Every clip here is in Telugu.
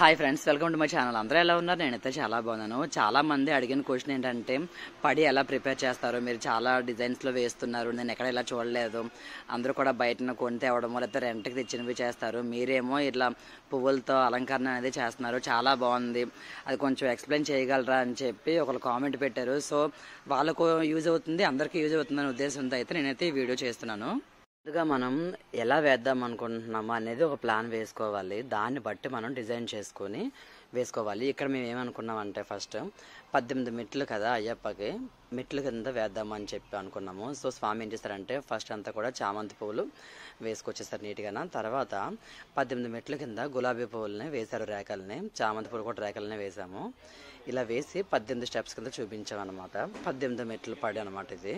Hi friends, welcome to my channel. అందరూ ఎలా ఉన్నారు? నేనైతే చాలా బాగున్నాను. చాలా మంది అడిగిన క్వశ్చన్ ఏంటంటే, పడి ఎలా ప్రిపేర్ చేస్తారు? మీరు చాలా డిజైన్స్లో వేస్తున్నారు, నేను ఎక్కడ ఇలా చూడలేదు. అందరూ కూడా బయటను కొని తేవడమో లేకపోతే రెంట్కి తెచ్చినవి చేస్తారు, మీరేమో ఇట్లా పువ్వులతో అలంకరణ అనేది చేస్తున్నారు, చాలా బాగుంది, అది కొంచెం ఎక్స్ప్లెయిన్ చేయగలరా అని చెప్పి ఒకరు కామెంట్ పెట్టారు. సో వాళ్ళకు యూజ్ అవుతుంది, అందరికీ యూజ్ అవుతుంది అనే ఉద్దేశంతో అయితే నేనైతే ఈ వీడియో చేస్తున్నాను. ముందుగా మనం ఎలా వేద్దాం అనుకుంటున్నామో అనేది ఒక ప్లాన్ వేసుకోవాలి. దాన్ని బట్టి మనం డిజైన్ చేసుకొని వేసుకోవాలి. ఇక్కడ మేము ఏమనుకున్నామంటే, ఫస్ట్ 18 మెట్లు కదా అయ్యప్పకి, మెట్ల కింద వేద్దామని చెప్పి అనుకున్నాము. సో స్వామి ఏం చేస్తారంటే, ఫస్ట్ అంతా కూడా చామంతి పువ్వులు వేసుకొచ్చేస్తారు నీట్గా. తర్వాత 18 మెట్ల కింద గులాబీ పువ్వులని వేశారు, రేఖల్ని, చామంతి పువ్వులు కూడా రేఖల్ని వేసాము. ఇలా వేసి 18 స్టెప్స్ కింద చూపించామన్నమాట. 18 మెట్లు పడి అనమాట ఇది.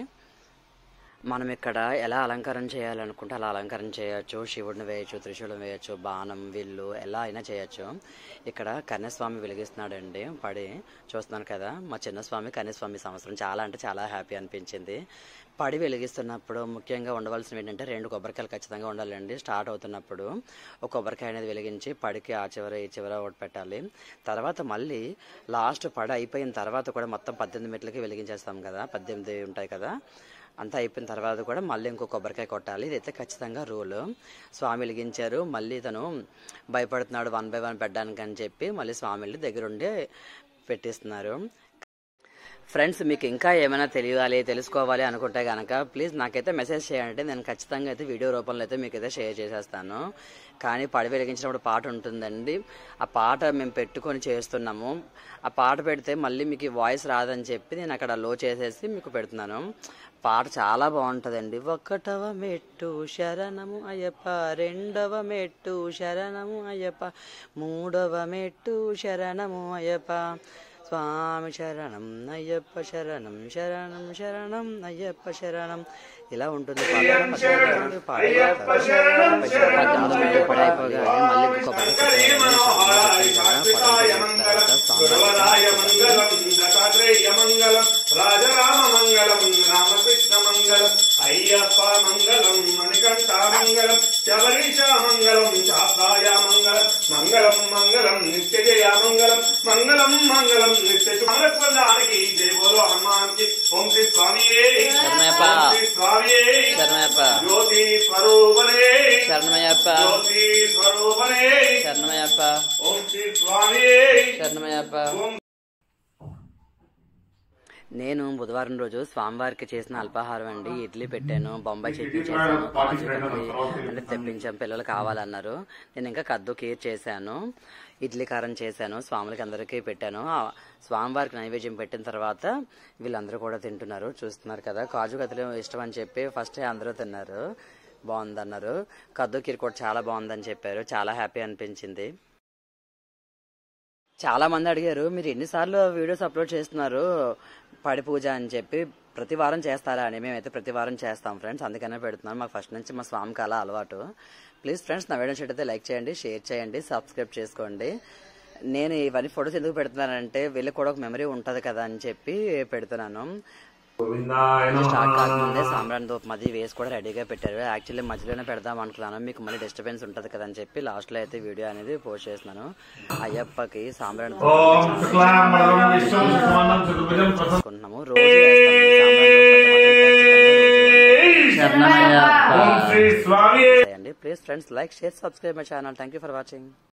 మనం ఇక్కడ ఎలా అలంకరణ చేయాలనుకుంటే అలా అలంకరణ చేయొచ్చు. శివుడిని వేయచ్చు, త్రిశూలం వేయచ్చు, బాణం, విల్లు ఎలా అయినా చేయొచ్చు. ఇక్కడ కన్యస్వామి వెలిగిస్తున్నాడండి పడి, చూస్తున్నాను కదా. మా చిన్నస్వామి కన్యస్వామి సంవత్సరం చాలా అంటే చాలా హ్యాపీ అనిపించింది. పడి వెలిగిస్తున్నప్పుడు ముఖ్యంగా ఉండవలసినవి ఏంటంటే 2 కొబ్బరికాయలు ఖచ్చితంగా ఉండాలండి. స్టార్ట్ అవుతున్నప్పుడు ఒక కొబ్బరికాయ అనేది వెలిగించి పడికి ఆ చివర ఈ చివర ఒకటి పెట్టాలి. తర్వాత మళ్ళీ లాస్ట్ పడి అయిపోయిన తర్వాత కూడా మొత్తం 18 మెట్లకి వెలిగించేస్తాం కదా, 18 ఉంటాయి కదా, అంతా అయిపోయిన తర్వాత కూడా మళ్ళీ ఇంకో కొబ్బరికాయ కొట్టాలి. ఇదైతే ఖచ్చితంగా రూల్. స్వామి వెలిగించారు, మళ్ళీ తను భయపడుతున్నాడు 1 by 1 పెట్టడానికి అని చెప్పి మళ్ళీ స్వామి దగ్గరుండి పెట్టిస్తున్నారు. ఫ్రెండ్స్, మీకు ఇంకా ఏమైనా తెలుసుకోవాలి అనుకుంటే కనుక ప్లీజ్ నాకైతే మెసేజ్ చేయండి. నేను ఖచ్చితంగా అయితే వీడియో రూపంలో అయితే మీకైతే షేర్ చేసేస్తాను. కానీ పడి వెలిగించినప్పుడు పాట ఉంటుందండి, ఆ పాట మేము పెట్టుకొని చేస్తున్నాము. ఆ పాట పెడితే మళ్ళీ మీకు వాయిస్ రాదని చెప్పి నేను అక్కడ లో చేసేసి మీకు పెడుతున్నాను. పాట చాలా బాగుంటుందండి. 1వ మెట్టు శరణము అయ్యప్ప, 2వ మెట్టు శరణము అయ్యప్ప, 3వ మెట్టు శరణము అయ్యప్ప, స్వామి శరణం అయ్యప్ప శరణం, శరణం శరణం అయ్యప్ప శరణం. ఇలా ఉంటుంది రాజరామ మంగళం, రామకృష్ణ మంగళం, అయ్యప్ప మంగళం, మణికంఠ మంగళం, శబరీశ మంగళం, శాస్త్రాయ మంగళం, మంగళం మంగళం నిత్యజయ మంగళం, మంగళం మంగళం నిత్య పొందడానికి జై బోలో హనుమాన్కి. ఓం శ్రీ స్వామియే, ఓం శ్రీ స్వామియే, జ్యోతి స్వరూపనే, జ్యోతి స్వరూపనే, ఓం శ్రీ స్వామియే, ఓం. నేను బుధవారం రోజు స్వామివారికి చేసిన అల్పాహారం అండి, ఇడ్లీ పెట్టాను, బొంబాయి చట్నీ చేశాను, కాజు కట్లీ అంటే తెప్పించాం, పిల్లలు కావాలన్నారు. నేను ఇంకా కద్దు కీర్ చేశాను, ఇడ్లీ కారం చేశాను, స్వాములకి అందరికీ పెట్టాను. స్వామివారికి నైవేద్యం పెట్టిన తర్వాత వీళ్ళందరూ కూడా తింటున్నారు, చూస్తున్నారు కదా. కాజు కత్లీ ఇష్టం అని చెప్పి ఫస్ట్ అందరూ తిన్నారు, బాగుందన్నారు. కద్దు కీర్ కూడా చాలా బాగుందని చెప్పారు, చాలా హ్యాపీ అనిపించింది. చాలా మంది అడిగారు, మీరు ఎన్నిసార్లు వీడియోస్ అప్లోడ్ చేస్తున్నారు పడి పూజ అని చెప్పి, ప్రతి వారం చేస్తారా అని. మేమైతే ప్రతి వారం చేస్తాం ఫ్రెండ్స్, అందుకనే పెడుతున్నాం. మాకు ఫస్ట్ నుంచి మా స్వామికి అలా అలవాటు. ప్లీజ్ ఫ్రెండ్స్, నా వీడియో అయితే లైక్ చేయండి, షేర్ చేయండి, సబ్స్క్రైబ్ చేసుకోండి. నేను ఇవన్నీ ఫొటోస్ ఎందుకు పెడుతున్నానంటే వీళ్ళకి కూడా ఒక మెమరీ ఉంటుంది కదా అని చెప్పి పెడుతున్నాను. స్టార్ట్ కాకముందే సాంబ్రాణి ధూపం అది వేసి కూడా రెడీగా పెట్టారు. యాక్చువల్లీ మధ్యలోనే పెడదాం అనుకున్నాను, మీకు మళ్ళీ డిస్టర్బెన్స్ ఉంటుంది కదా అని చెప్పి లాస్ట్ లో అయితే వీడియో అనేది పోస్ట్ చేస్తున్నాను. అయ్యప్పకి సాంబ్రాణి చేసుకుంటున్నాము, రోజు వేస్తామండి. Please friends, like, share, subscribe my channel. Thank you for watching.